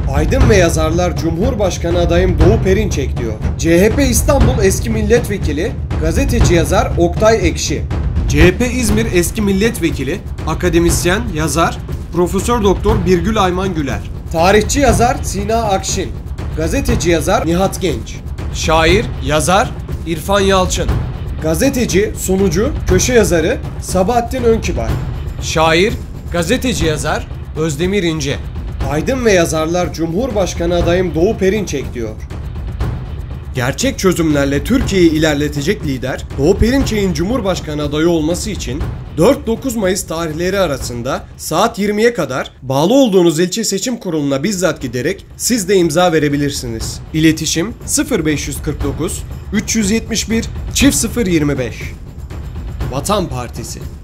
Aydın ve yazarlar Cumhurbaşkanı adayım Doğu Perinçek diyor. CHP İstanbul eski milletvekili, gazeteci yazar Oktay Ekşi. CHP İzmir eski milletvekili, akademisyen, yazar, Profesör Doktor Birgül Ayman Güler. Tarihçi yazar Sina Akşin. Gazeteci yazar Nihat Genç. Şair, yazar İrfan Yalçın. Gazeteci, sunucu, köşe yazarı Sabahattin Önkibar. Şair, gazeteci yazar Özdemir İnce. Aydın ve yazarlar Cumhurbaşkanı adayım Doğu Perinçek diyor. Gerçek çözümlerle Türkiye'yi ilerletecek lider, Doğu Perinçek'in Cumhurbaşkanı adayı olması için 4-9 Mayıs tarihleri arasında saat 20'ye kadar bağlı olduğunuz ilçe seçim kuruluna bizzat giderek siz de imza verebilirsiniz. İletişim 0549 371 0025. Vatan Partisi.